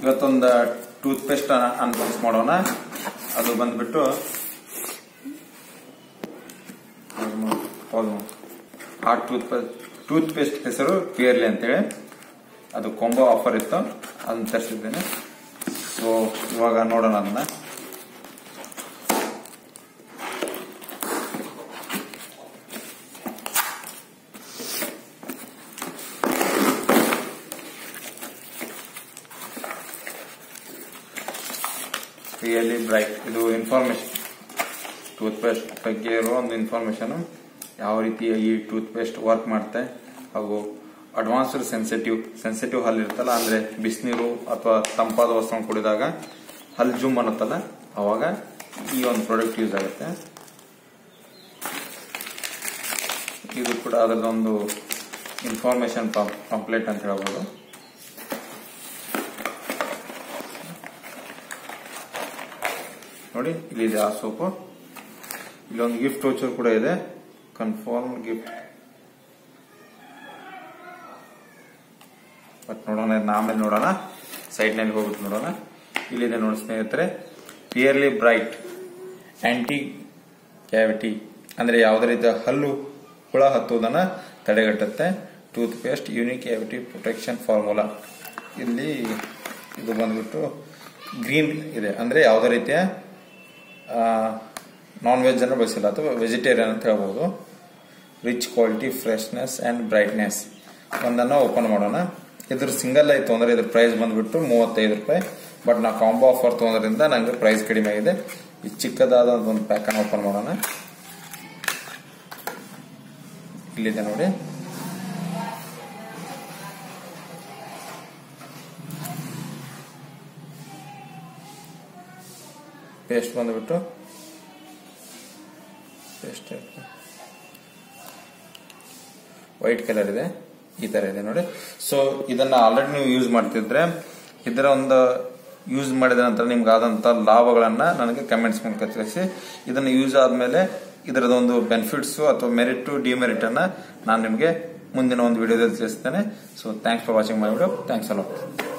ಇವತ್ತೊಂದು tooth paste unbox ಮಾಡೋಣ. ಅದು ಬಂದ್ಬಿಟ್ಟು ಆ ಟೂತ್ ಪೇಸ್ಟ್ ಹೆಸರು ಪಿಯರ್ಲಿ ಅಂತೇಳಿ, ಅದು ಕೊಂಬೋ ಆಫರ್ ಇತ್ತು, ಅದನ್ನ ತರಿಸಿದ್ದೇನೆ. ಸೊ ಇವಾಗ ನೋಡೋಣ ಅದನ್ನ. ರಿಯಲಿ ಬ್ರೈಟ್, ಇದು ಇನ್ಫಾರ್ಮೇಶನ್, ಟೂತ್ ಪೇಸ್ಟ್ ಬಗ್ಗೆ ಇರೋ ಒಂದು ಇನ್ಫಾರ್ಮೇಶನ್, ಯಾವ ರೀತಿ ಈ ಟೂತ್ ಪೇಸ್ಟ್ ವರ್ಕ್ ಮಾಡುತ್ತೆ, ಹಾಗೂ ಅಡ್ವಾನ್ಸ್ಡ್ ಸೆನ್ಸಿಟಿವ್ ಹಲ್ ಇರುತ್ತಲ್ಲ, ಅಂದ್ರೆ ಬಿಸಿನೀರು ಅಥವಾ ತಂಪಾದ ವಸ್ತುವನ್ನು ಕುಡಿದಾಗ ಹಲ್ ಜುಮ್ ಅನ್ನುತ್ತಲ್ಲ, ಅವಾಗ ಈ ಒಂದು ಪ್ರಾಡಕ್ಟ್ ಯೂಸ್ ಆಗುತ್ತೆ. ಇದು ಕೂಡ ಅದರದೊಂದು ಇನ್ಫಾರ್ಮೇಶನ್ ಪಾಂಪ್ಲೆಟ್ ಅಂತ ಹೇಳ್ಬೋದು. ನೋಡಿ, ಇಲ್ಲಿದೆ ಆ ಸೋಪು. ಇಲ್ಲೊಂದು ಗಿಫ್ಟ್ ವೋಚರ್ ಕೂಡ ಇದೆ, ಕನ್ಫರ್ಮ್ ಗಿಫ್ಟ್. ಬಟ್ ನೋಡೋಣ, ಆಮೇಲೆ ನೋಡೋಣ, ಸೈಡ್ ನಲ್ಲಿ ಹೋಗ್ಬಿಟ್ಟು ನೋಡೋಣ. ಇಲ್ಲಿದೆ ನೋಡಿ ಸ್ನೇಹಿತರೆ, ಪಿಯರ್ಲಿ ಬ್ರೈಟ್ ಆಂಟಿ ಕ್ಯಾವಿಟಿ, ಅಂದ್ರೆ ಯಾವುದೇ ರೀತಿಯ ಹಲ್ಲು ಹುಳ ಹತ್ತುವುದನ್ನ ತಡೆಗಟ್ಟುತ್ತೆ. Toothpaste unique cavity protection formula. ಇಲ್ಲಿ ಇದು ಬಂದ್ಬಿಟ್ಟು ಗ್ರೀನ್ ಇದೆ, ಅಂದ್ರೆ ಯಾವುದೇ ರೀತಿಯ ನಾನ್ ವೆಜ್ ಅನ್ನು ಬಳಸಿಲ್ಲ, ಅಥವಾ ವೆಜಿಟೇರಿಯನ್ ಅಂತ ಹೇಳ್ಬಹುದು. Rich quality, freshness and brightness. ಒಂದನ್ನು ಓಪನ್ ಮಾಡೋಣ. ಇದ್ರ ಸಿಂಗಲ್ ಆಯ್ತು ಅಂದ್ರೆ ಇದ್ರ ಪ್ರೈಸ್ ಬಂದ್ಬಿಟ್ಟು 35 ರೂಪಾಯಿ. ಬಟ್ ನಾ ಕಾಂಬೋ ಆಫರ್ ತಗೊಂಡ್ರಿಂದ ನಂಗೆ ಪ್ರೈಸ್ ಕಡಿಮೆ ಆಗಿದೆ. ಈ ಚಿಕ್ಕದಾದ ಒಂದು ಪ್ಯಾಕ್ ಅನ್ನು ಓಪನ್ ಮಾಡೋಣ. ಇಲ್ಲಿದೆ ನೋಡಿ, ಪೇಸ್ಟ್ ಬಂದ್ಬಿಟ್ಟು ವೈಟ್ ಕಲರ್ ಇದೆ, ಈ ತರ ಇದೆ ನೋಡಿ. ಸೊ ಇದನ್ನ ಆಲ್ರೆಡಿ ನೀವು ಯೂಸ್ ಮಾಡ್ತಿದ್ರೆ, ಇದರ ಒಂದು ಯೂಸ್ ಮಾಡಿದ ನಂತರ ನಿಮ್ಗೆ ಆದಂತ ಲಾಭಗಳನ್ನ ನನಗೆ ಕಮೆಂಟ್ಸ್ ಮೂಲಕ ತಿಳಿಸಿ. ಇದನ್ನ ಯೂಸ್ ಆದ್ಮೇಲೆ ಇದರದೊಂದು ಬೆನಿಫಿಟ್ಸ್ ಅಥವಾ ಮೆರಿಟ್ ಡಿಮೆರಿಟ್ ಅನ್ನ ನಾನು ನಿಮಗೆ ಮುಂದಿನ ಒಂದು ವಿಡಿಯೋದಲ್ಲಿ ತಿಳಿಸ್ತೇನೆ. So thanks for watching my video. Thanks allot.